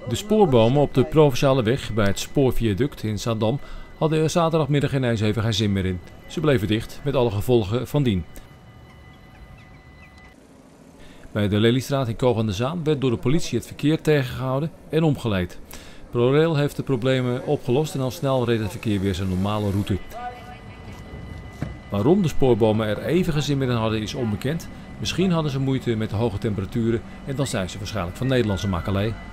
De spoorbomen op de Provinciale weg bij het spoorviaduct in Zaandam hadden er zaterdagmiddag ineens even geen zin meer in. Ze bleven dicht met alle gevolgen van dien. Bij de Lelystraat in Koog aan de Zaan werd door de politie het verkeer tegengehouden en omgeleid. ProRail heeft de problemen opgelost en al snel reed het verkeer weer zijn normale route. Waarom de spoorbomen er even geen zin meer in hadden is onbekend. Misschien hadden ze moeite met de hoge temperaturen en dan zijn ze waarschijnlijk van Nederlandse makelij.